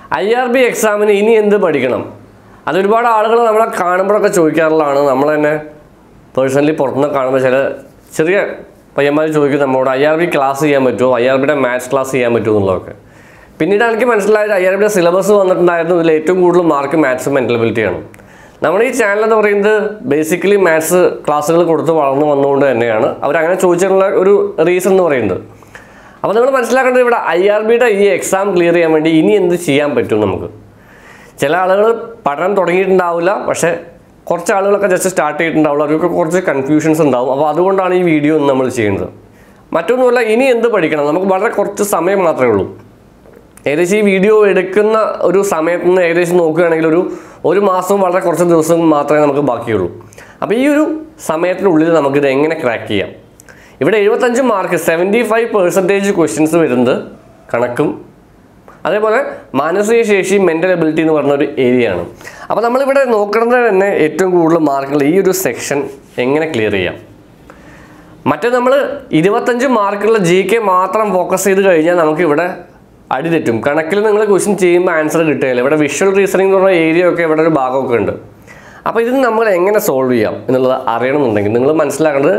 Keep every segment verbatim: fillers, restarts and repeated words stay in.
I R B എക്സാമിന് ഇനി എന്ത് പഠിക്കണം? അത് ഒരുപാട് ആളുകൾ നമ്മളെ കാണുമ്പോഴൊക്കെ ചോദിക്കാറുള്ളതാണ്. നമ്മൾ തന്നെ പേഴ്സണലി പുറത്തുനിന്ന് കാണുമ്പോൾ ചില ചെറിയ പയ്യന്മാർ ചോദിക്കും നമ്മളോട് ഐ ആർ ബി ക്ലാസ് ചെയ്യാൻ പറ്റുമോ, ഐ ആർ ബിയുടെ മാത്സ് ക്ലാസ് ചെയ്യാൻ പറ്റുമോ എന്നുള്ളതൊക്കെ. പിന്നീട് എനിക്ക് മനസ്സിലായത് ഐ ആർ ബിയുടെ സിലബസ് വന്നിട്ടുണ്ടായിരുന്നു. ഇതിൽ ഏറ്റവും കൂടുതൽ മാർക്ക് മാത്സും മെൻ്റൽ എബിലിറ്റിയാണ്. നമ്മുടെ ഈ ചാനൽ എന്ന് പറയുന്നത് ബേസിക്കലി മാത്സ് ക്ലാസ്സുകൾ കൊടുത്ത് വളർന്നു വന്നുകൊണ്ട് തന്നെയാണ് അവരങ്ങനെ ചോദിച്ചിട്ടുള്ള ഒരു റീസൺ എന്ന് പറയുന്നത്. അപ്പോൾ നമ്മൾ മനസ്സിലാക്കേണ്ടത് ഇവിടെ ഐ ആർ ബിയുടെ ഈ എക്സാം ക്ലിയർ ചെയ്യാൻ വേണ്ടി ഇനി എന്ത് ചെയ്യാൻ പറ്റും നമുക്ക്. ചില ആളുകൾ പഠനം തുടങ്ങിയിട്ടുണ്ടാവില്ല, പക്ഷേ കുറച്ച് ആളുകളൊക്കെ ജസ്റ്റ് സ്റ്റാർട്ട് ചെയ്തിട്ടുണ്ടാവുള്ളൂ. അവർക്ക് കുറച്ച് കൺഫ്യൂഷൻസ് ഉണ്ടാവും. അപ്പോൾ അതുകൊണ്ടാണ് ഈ വീഡിയോ നമ്മൾ ചെയ്യുന്നത്. മറ്റൊന്നുമല്ല, ഇനി എന്ത് പഠിക്കണം, നമുക്ക് വളരെ കുറച്ച് സമയം മാത്രമേ ഉള്ളൂ. ഏകദേശം ഈ വീഡിയോ എടുക്കുന്ന ഒരു സമയത്ത് നിന്ന് ഏകദേശം നോക്കുകയാണെങ്കിൽ ഒരു ഒരു മാസവും വളരെ കുറച്ച് ദിവസവും മാത്രമേ നമുക്ക് ബാക്കിയുള്ളൂ. അപ്പോൾ ഈ ഒരു സമയത്തിനുള്ളിൽ നമുക്കിത് എങ്ങനെ ക്രാക്ക് ചെയ്യാം? ഇവിടെ എഴുപത്തഞ്ച് mark seventy five percentage questions വരുന്നത് കണക്കും അതേപോലെ മാനസിക ശേഷി മെൻ്റൽ എബിലിറ്റി എന്ന് പറഞ്ഞൊരു ഏരിയയാണ്. അപ്പോൾ നമ്മളിവിടെ നോക്കുന്നത് തന്നെ ഏറ്റവും കൂടുതൽ മാർക്കുള്ള ഈ ഒരു സെക്ഷൻ എങ്ങനെ ക്ലിയർ ചെയ്യാം. മറ്റേ നമ്മൾ ഇരുപത്തഞ്ച് മാർക്കുള്ള ജി കെ മാത്രം ഫോക്കസ് ചെയ്ത് കഴിഞ്ഞാൽ നമുക്കിവിടെ അടി തെറ്റും. കണക്കിൽ നിങ്ങൾ ക്വസ്റ്റ്യൻ ചെയ്യുമ്പോൾ ആൻസർ കിട്ടുകയില്ല. ഇവിടെ വിഷ്വൽ റീസണിംഗ് എന്ന് പറഞ്ഞ ഏരിയ ഒക്കെ ഇവിടെ ഒരു ഭാഗമൊക്കെ ഉണ്ട്. അപ്പോൾ ഇത് നമ്മൾ എങ്ങനെ സോൾവ് ചെയ്യാം എന്നുള്ളത് അറിയണമെന്നുണ്ടെങ്കിൽ നിങ്ങൾ മനസ്സിലാക്കേണ്ടത്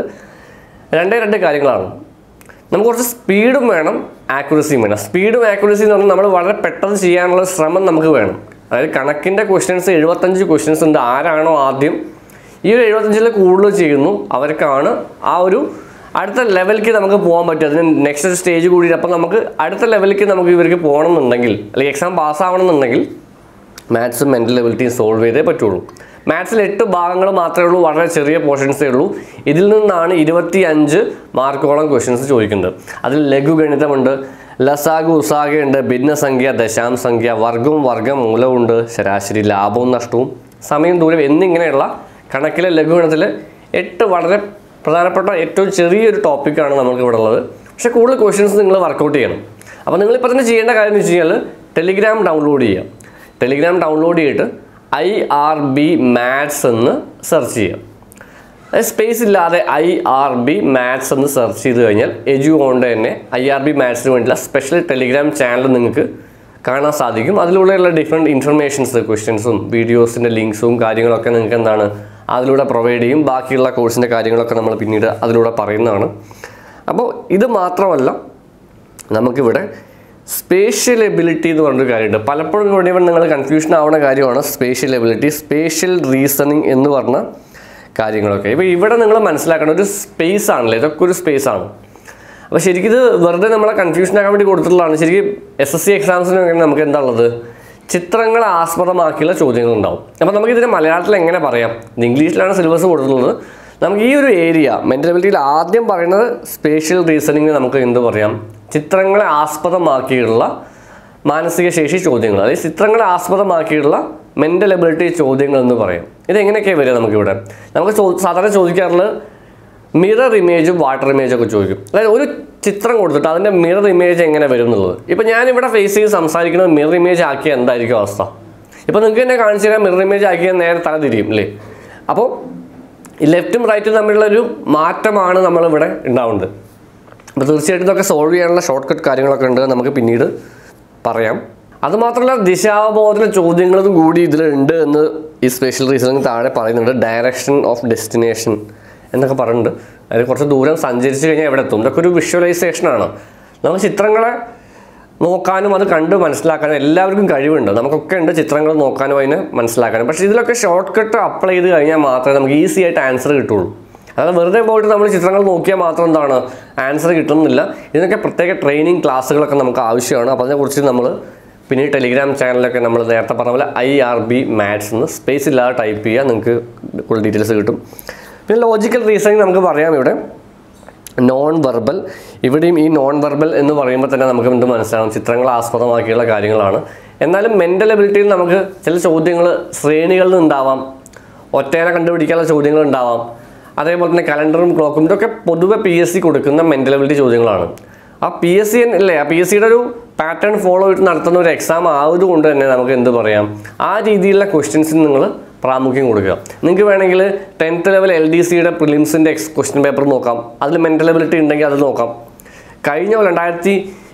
രണ്ടേ രണ്ട് കാര്യങ്ങളാണ്. നമുക്ക് കുറച്ച് സ്പീഡും വേണം, ആക്യുറസിയും വേണം. സ്പീഡും ആക്യുറസിയും എന്ന് പറഞ്ഞാൽ നമ്മൾ വളരെ പെട്ടെന്ന് ചെയ്യാനുള്ള ശ്രമം നമുക്ക് വേണം. അതായത് കണക്കിൻ്റെ ക്വസ്റ്റ്യൻസ് എഴുപത്തഞ്ച് ക്വസ്റ്റ്യൻസ് ഉണ്ട്. ആരാണോ ആദ്യം ഈ ഒരു എഴുപത്തഞ്ചിൽ കൂടുതൽ ചെയ്യുന്നു അവർക്കാണ് ആ ഒരു അടുത്ത ലെവലിലേക്ക് നമുക്ക് പോകാൻ പറ്റും. അതിന് നെക്സ്റ്റ് സ്റ്റേജ് കൂടി. അപ്പം നമുക്ക് അടുത്ത ലെവലിലേക്ക് നമുക്ക് ഇവർക്ക് പോകണമെന്നുണ്ടെങ്കിൽ അല്ലെങ്കിൽ എക്സാം പാസ്സാവണമെന്നുണ്ടെങ്കിൽ മാത്സും മെൻ്റൽ എബിലിറ്റിയും സോൾവ് ചെയ്തേ പറ്റുള്ളൂ. മാത്സിൽ എട്ട് ഭാഗങ്ങൾ മാത്രമേ ഉള്ളൂ, വളരെ ചെറിയ പോർഷൻസേ ഉള്ളൂ. ഇതിൽ നിന്നാണ് ഇരുപത്തി അഞ്ച് മാർക്കോളം ക്വസ്റ്റ്യൻസ് ചോദിക്കുന്നത്. അതിൽ ലഘുഗണിതമുണ്ട്, ലസാഗു ഉസാഗയുണ്ട്, ഭിന്നസംഖ്യ, ദശാംശസംഖ്യ, വർഗവും വർഗ്ഗമൂലവും ഉണ്ട്, ശരാശരി ലാഭവും നഷ്ടവും, സമയം ദൂരം എന്നിങ്ങനെയുള്ള കണക്കിലെ ലഘുഗണത്തിലെ എട്ട് വളരെ പ്രധാനപ്പെട്ട ഏറ്റവും ചെറിയൊരു ടോപ്പിക്കാണ് നമുക്ക് ഇവിടെ ഉള്ളത്. പക്ഷേ കൂടുതൽ ക്വസ്റ്റ്യൻസ് നിങ്ങൾ വർക്കൗട്ട് ചെയ്യണം. അപ്പോൾ നിങ്ങളിപ്പോൾ തന്നെ ചെയ്യേണ്ട കാര്യം എന്ന് വെച്ച് കഴിഞ്ഞാൽ ടെലിഗ്രാം ഡൗൺലോഡ് ചെയ്യുക. ടെലിഗ്രാം ഡൗൺലോഡ് ചെയ്തിട്ട് ഐ ആർ ബി മാത്സ് എന്ന് സെർച്ച് ചെയ്യുക. അതായത് സ്പേസ് ഇല്ലാതെ ഐ ആർ ബി മാത്സ് എന്ന് സെർച്ച് ചെയ്ത് കഴിഞ്ഞാൽ എജു കൊണ്ട് തന്നെ ഐ ആർ ബി മാത്സിന് വേണ്ടിയുള്ള സ്പെഷ്യൽ ടെലിഗ്രാം ചാനൽ നിങ്ങൾക്ക് കാണാൻ സാധിക്കും. അതിലൂടെയുള്ള ഡിഫറെൻറ്റ് ഇൻഫർമേഷൻസ്, ക്വസ്റ്റ്യൻസും വീഡിയോസിൻ്റെ ലിങ്ക്സും കാര്യങ്ങളൊക്കെ നിങ്ങൾക്ക് എന്താണ് അതിലൂടെ പ്രൊവൈഡ് ചെയ്യും. ബാക്കിയുള്ള കോഴ്സിൻ്റെ കാര്യങ്ങളൊക്കെ നമ്മൾ പിന്നീട് അതിലൂടെ പറയുന്നതാണ്. അപ്പോൾ ഇത് മാത്രമല്ല, നമുക്കിവിടെ സ്പേഷ്യൽ എബിലിറ്റി എന്ന് പറഞ്ഞൊരു കാര്യമുണ്ട്. പലപ്പോഴും ഇവിടെ നിങ്ങൾ കൺഫ്യൂഷൻ ആവുന്ന കാര്യമാണ് സ്പേഷ്യൽ എബിലിറ്റി, സ്പേഷ്യൽ റീസണിങ് എന്ന് പറഞ്ഞ കാര്യങ്ങളൊക്കെ. ഇപ്പോൾ ഇവിടെ നിങ്ങൾ മനസ്സിലാക്കേണ്ട ഒരു സ്പേസ് ആണല്ലോ, ഇതൊക്കെ ഒരു സ്പേസ് ആണ്. അപ്പോൾ ശരിക്കും ഇത് വെറുതെ നമ്മളെ കൺഫ്യൂഷൻ ആക്കാൻ വേണ്ടി കൊടുത്തിട്ടുള്ളതാണ്. ശരിക്കും എസ് എസ് സി എക്സാംസിനൊക്കെ നമുക്ക് എന്താ ഉള്ളത്, ചിത്രങ്ങളെ ആസ്പദമാക്കിയുള്ള ചോദ്യങ്ങളുണ്ടാവും. അപ്പോൾ നമുക്കിതിനെ മലയാളത്തിൽ എങ്ങനെ പറയാം? ഇത് ഇംഗ്ലീഷിലാണ് സിലബസ് കൊടുത്തിട്ടുള്ളത്. നമുക്ക് ഈ ഒരു ഏരിയ മെൻ്റൽ എബിലിറ്റിയിൽ ആദ്യം പറയുന്നത് സ്പേഷ്യൽ റീസണിങ് നമുക്ക് എന്ത് പറയാം? ചിത്രങ്ങളെ ആസ്പദമാക്കിയുള്ള മാനസിക ശേഷി ചോദ്യങ്ങൾ, അതായത് ചിത്രങ്ങളെ ആസ്പദമാക്കിയുള്ള മെൻ്റൽ എബിലിറ്റി ചോദ്യങ്ങൾ എന്ന് പറയും. ഇതെങ്ങനെയൊക്കെയാണ് വരിക നമുക്കിവിടെ? നമുക്ക് സാധാരണ ചോദിക്കാറുള്ളത് മിറർ ഇമേജും വാട്ടർ ഇമേജും ഒക്കെ ചോദിക്കും. അതായത് ഒരു ചിത്രം കൊടുത്തിട്ട് അതിൻ്റെ മിറർ ഇമേജ് എങ്ങനെ വരും എന്നുള്ളത്. ഇപ്പോൾ ഞാനിവിടെ ഫേസ് ചെയ്ത് സംസാരിക്കുന്നത് മിറർ ഇമേജ് ആക്കിയാൽ എന്തായിരിക്കും അവസ്ഥ? ഇപ്പോൾ നിങ്ങൾക്ക് തന്നെ കാണിച്ചു തരാൻ മിറർ ഇമേജ് ആക്കിയാൽ നേരെ തല തിരിയും അല്ലേ? അപ്പോൾ ഈ ലെഫ്റ്റും റൈറ്റും തമ്മിലുള്ളൊരു മാറ്റമാണ് നമ്മളിവിടെ ഉണ്ടാവുന്നത്. അപ്പോൾ തീർച്ചയായിട്ടും ഇതൊക്കെ സോൾവ് ചെയ്യാനുള്ള ഷോർട്ട് കട്ട് കാര്യങ്ങളൊക്കെ ഉണ്ട്, നമുക്ക് പിന്നീട് പറയാം. അതുമാത്രമല്ല ദിശാബോധന ചോദ്യങ്ങളും കൂടി ഇതിലുണ്ട് എന്ന് ഈ സ്പെഷ്യൽ റീസണിങ് താഴെ പറയുന്നുണ്ട്. ഡയറക്ഷൻ ഓഫ് ഡെസ്റ്റിനേഷൻ എന്നൊക്കെ പറയുന്നുണ്ട്. അതായത് കുറച്ച് ദൂരം സഞ്ചരിച്ച് കഴിഞ്ഞാൽ എവിടെ എത്തും. ഇതൊക്കെ ഒരു വിഷ്വലൈസേഷനാണ്. നമുക്ക് ചിത്രങ്ങളെ നോക്കാനും അത് കണ്ട് മനസ്സിലാക്കാനും എല്ലാവർക്കും കഴിവുണ്ട്. നമുക്കൊക്കെ ഉണ്ട് ചിത്രങ്ങൾ നോക്കാനും അതിനെ മനസ്സിലാക്കാനും. പക്ഷേ ഇതിലൊക്കെ ഷോർട്ട് കട്ട് അപ്ലൈ ചെയ്ത് കഴിഞ്ഞാൽ മാത്രമേ നമുക്ക് ഈസി ആയിട്ട് ആൻസർ കിട്ടുള്ളൂ. അതായത് വെറുതെ പോയിട്ട് നമ്മൾ ചിത്രങ്ങൾ നോക്കിയാൽ മാത്രം എന്താണ് ആൻസർ കിട്ടുന്നില്ല. ഇതിനൊക്കെ പ്രത്യേക ട്രെയിനിങ് ക്ലാസ്സുകളൊക്കെ നമുക്ക് ആവശ്യമാണ്. അപ്പോൾ അതിനെക്കുറിച്ച് നമ്മൾ പിന്നെ ടെലിഗ്രാം ചാനലൊക്കെ നമ്മൾ നേരത്തെ പറഞ്ഞ പോലെ ഐ ആർ ബി മാത്സ് എന്ന് സ്പേസ് ഇല്ലാതെ ടൈപ്പ് ചെയ്യുക, നിങ്ങൾക്ക് കൂടുതൽ ഡീറ്റെയിൽസ് കിട്ടും. പിന്നെ ലോജിക്കൽ റീസണിങ് നമുക്ക് പറയാം. ഇവിടെ നോൺ വെർബൽ, ഇവിടെയും ഈ നോൺ വെർബൽ എന്ന് പറയുമ്പോൾ തന്നെ നമുക്ക് എന്ത് മനസ്സിലാവും? ചിത്രങ്ങൾ ആസ്പദമാക്കിയുള്ള കാര്യങ്ങളാണ്. എന്നാലും മെൻ്റൽ എബിലിറ്റിയിൽ നമുക്ക് ചില ചോദ്യങ്ങൾ ശ്രേണികളിൽ നിന്നുണ്ടാവാം, ഒറ്റേനെ കണ്ടുപിടിക്കാനുള്ള ചോദ്യങ്ങൾ ഉണ്ടാവാം. അതേപോലെ തന്നെ കലണ്ടറും ക്ലോക്കും ഇതൊക്കെ പൊതുവെ പി എസ് സി കൊടുക്കുന്ന മെൻ്റൽ എബിലിറ്റി ചോദ്യങ്ങളാണ്. ആ പി എസ് സി അല്ലേ ആ പി എസ് സിയുടെ ഒരു പാറ്റേൺ ഫോളോ ചെയ്ത് നടത്തുന്ന ഒരു എക്സാം ആയതുകൊണ്ട് തന്നെ നമുക്ക് എന്ത് പറയാം, ആ രീതിയിലുള്ള ക്വസ്റ്റ്യൻസിന് നിങ്ങൾ പ്രാമുഖ്യം കൊടുക്കുക. നിങ്ങൾക്ക് വേണമെങ്കിൽ ടെൻത്ത് ലെവൽ എൽ ഡി സിയുടെ പ്രിലിംസിൻ്റെ എക്സ് ക്വസ്റ്റ്യൻ പേപ്പർ നോക്കാം. അതിൽ മെൻ്റൽ എബിലിറ്റി ഉണ്ടെങ്കിൽ അത് നോക്കാം. കഴിഞ്ഞ രണ്ടായിരത്തി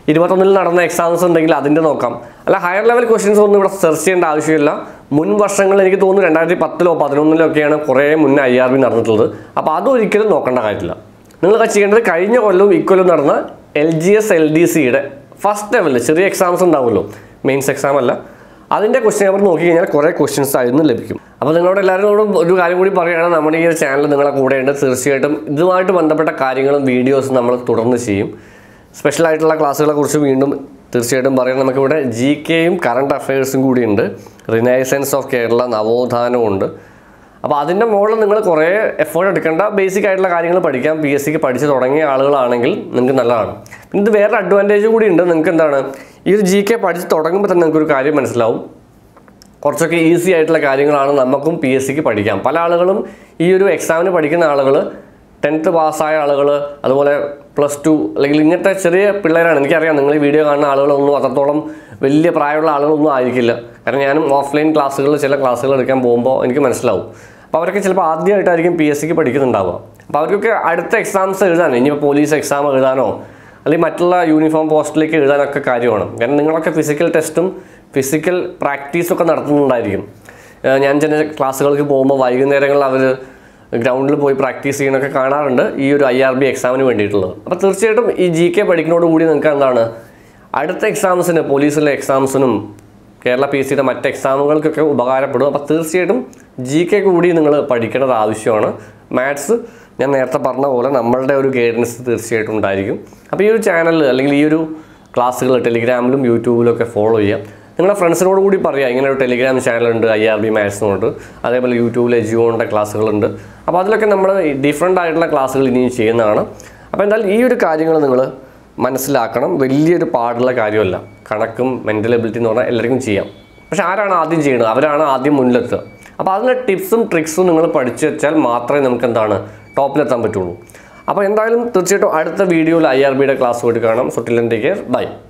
ഇരുപത്തൊന്നിൽ നടന്ന എക്സാംസ് ഉണ്ടെങ്കിൽ അതിൻ്റെ നോക്കാം. അല്ല ഹയർ ലെവൽ ക്വസ്റ്റ്യൻസ് ഒന്നും ഇവിടെ സെർച്ച് ചെയ്യേണ്ട ആവശ്യമില്ല. മുൻ വർഷങ്ങളിൽ എനിക്ക് തോന്നുന്നു രണ്ടായിരത്തി പത്തിലോ പതിനൊന്നിലോ ഒക്കെയാണ് കുറേ മുന്നേ ഐ ആർ ബി നടന്നിട്ടുള്ളത്. അപ്പോൾ അതൊരിക്കലും നോക്കേണ്ട കാര്യമില്ല. നിങ്ങളൊക്കെ ചെയ്യേണ്ടത് കഴിഞ്ഞ കൊല്ലവും ഇക്കൊല്ലവും നടന്ന L G S L D സിയുടെ ഫസ്റ്റ് ലെവലിൽ ചെറിയ എക്സാംസ് ഉണ്ടാവുമല്ലോ, മെയിൻസ് എക്സാം അല്ല, അതിൻ്റെ ക്വസ്റ്റ്യൻ പേപ്പർ നോക്കി കഴിഞ്ഞാൽ കുറേ ക്വസ്റ്റ്യൻസ് ആയിരുന്നു ലഭിക്കും. അപ്പോൾ നിങ്ങളോട് എല്ലാവരോടും ഒരു കാര്യം കൂടി പറയുകയാണ്, നമ്മുടെ ഈ ഒരു ചാനൽ നിങ്ങളെ കൂടെയുണ്ട്. തീർച്ചയായിട്ടും ഇതുമായിട്ട് ബന്ധപ്പെട്ട കാര്യങ്ങളും വീഡിയോസും നമ്മൾ തുടർന്ന് ചെയ്യും. സ്പെഷ്യലായിട്ടുള്ള ക്ലാസ്സുകളെ കുറിച്ച് വീണ്ടും തീർച്ചയായിട്ടും പറയാം. നമുക്കിവിടെ ജി കെയും കറണ്ട് അഫയേഴ്സും കൂടിയുണ്ട്, റിനൈസൻസ് ഓഫ് കേരള, നവോത്ഥാനവും ഉണ്ട്. അപ്പോൾ അതിൻ്റെ മുകളിൽ നിങ്ങൾ കുറേ എഫേർട്ട് എടുക്കേണ്ട, ബേസിക് ആയിട്ടുള്ള കാര്യങ്ങൾ പഠിക്കാം. പി എസ് സിക്ക് പഠിച്ച് തുടങ്ങിയ ആളുകളാണെങ്കിൽ നിങ്ങൾക്ക് നല്ലതാണ്. പിന്നെ ഇത് വേറെ അഡ്വാൻറ്റേജ് കൂടി ഉണ്ട്. നിങ്ങൾക്ക് എന്താണ്, ഈ ഒരു ജി കെ പഠിച്ച് തുടങ്ങുമ്പോൾ തന്നെ നിങ്ങൾക്കൊരു കാര്യം മനസ്സിലാവും, കുറച്ചൊക്കെ ഈസി ആയിട്ടുള്ള കാര്യങ്ങളാണ് നമുക്കും പി എസ് സിക്ക് പഠിക്കാം. പല ആളുകളും ഈ ഒരു എക്സാമിന് പഠിക്കുന്ന ആളുകൾ ടെൻത്ത് പാസ്സായ ആളുകൾ, അതുപോലെ പ്ലസ് ടു അല്ലെങ്കിൽ ഇങ്ങനത്തെ ചെറിയ പിള്ളേരാണ്. എനിക്കറിയാം നിങ്ങൾ ഈ വീഡിയോ കാണുന്ന ആളുകളൊന്നും അത്രത്തോളം വലിയ പ്രായമുള്ള ആളുകളൊന്നും ആയിരിക്കില്ല. കാരണം ഞാനും ഓഫ്ലൈൻ ക്ലാസ്സുകളിൽ ചില ക്ലാസ്സുകൾ എടുക്കാൻ പോകുമ്പോൾ എനിക്ക് മനസ്സിലാവും. അപ്പോൾ അവരൊക്കെ ചിലപ്പോൾ ആദ്യമായിട്ടായിരിക്കും പി എസ് സിക്ക് പഠിക്കുന്നുണ്ടാവുക. അപ്പോൾ അവർക്കൊക്കെ അടുത്ത എക്സാംസ് എഴുതാൻ, ഇനിയിപ്പോൾ പോലീസ് എക്സാം എഴുതാനോ അല്ലെങ്കിൽ മറ്റുള്ള യൂണിഫോം പോസ്റ്റിലേക്ക് എഴുതാനൊക്കെ കാര്യമാണ്. കാരണം നിങ്ങളൊക്കെ ഫിസിക്കൽ ടെസ്റ്റും ഫിസിക്കൽ പ്രാക്ടീസും ഒക്കെ നടത്തുന്നുണ്ടായിരിക്കും. ഞാൻ ചില ക്ലാസ്സുകൾക്ക് പോകുമ്പോൾ വൈകുന്നേരങ്ങളിൽ അവർ ഗ്രൗണ്ടിൽ പോയി പ്രാക്ടീസ് ചെയ്യണമൊക്കെ കാണാറുണ്ട്, ഈ ഒരു ഐ ആർ ബി എക്സാമിന് വേണ്ടിയിട്ടുള്ളത്. അപ്പോൾ തീർച്ചയായിട്ടും ഈ ജി കെ പഠിക്കുന്നതോടുകൂടി നിങ്ങൾക്ക് എന്താണ്, അടുത്ത എക്സാംസിന്, പോലീസിലെ എക്സാംസിനും കേരള പി എസ് സിയുടെ മറ്റ് എക്സാമുകൾക്കൊക്കെ ഉപകാരപ്പെടും. അപ്പോൾ തീർച്ചയായിട്ടും ജി കെ കൂടി നിങ്ങൾ പഠിക്കേണ്ടത് ആവശ്യമാണ്. മാത്സ് ഞാൻ നേരത്തെ പറഞ്ഞ പോലെ നമ്മളുടെ ഒരു ഗൈഡൻസ് തീർച്ചയായിട്ടും ഉണ്ടായിരിക്കും. അപ്പോൾ ഈ ഒരു ചാനൽ അല്ലെങ്കിൽ ഈ ഒരു ക്ലാസ്സുകൾ ടെലിഗ്രാമിലും യൂട്യൂബിലും ഒക്കെ ഫോളോ ചെയ്യാം. നിങ്ങളുടെ ഫ്രണ്ട്സിനോട് കൂടി പറയാം, ഇങ്ങനെ ഒരു ടെലിഗ്രാം ചാനലുണ്ട് ഐ ആർ ബി മാത്സിനുണ്ട്, അതേപോലെ യൂട്യൂബിൽ എജിയോൻ്റെ ക്ലാസ്സുകളുണ്ട്. അപ്പോൾ അതിലൊക്കെ നമ്മൾ ഡിഫറെൻ്റ് ആയിട്ടുള്ള ക്ലാസ്സുകൾ ഇനിയും ചെയ്യുന്നതാണ്. അപ്പോൾ എന്തായാലും ഈ ഒരു കാര്യങ്ങൾ നിങ്ങൾ മനസ്സിലാക്കണം. വലിയൊരു പാടുള്ള കാര്യമല്ല. കണക്കും മെൻ്റൽ എബിലിറ്റി എന്ന് പറഞ്ഞാൽ എല്ലാവർക്കും ചെയ്യാം. പക്ഷെ ആരാണ് ആദ്യം ചെയ്യുന്നത്, അവരാണ് ആദ്യം മുന്നിലെത്തുക. അപ്പോൾ അതിൻ്റെ ടിപ്സും ട്രിക്സും നിങ്ങൾ പഠിച്ചു വെച്ചാൽ മാത്രമേ നമുക്ക് എന്താണ് ടോപ്പിലെത്താൻ പറ്റുള്ളൂ. അപ്പോൾ എന്തായാലും തീർച്ചയായിട്ടും അടുത്ത വീഡിയോയിൽ ഐ ആർ ബിയുടെ ക്ലാസ് പോയിട്ട് കാണാം. So till then take care, by.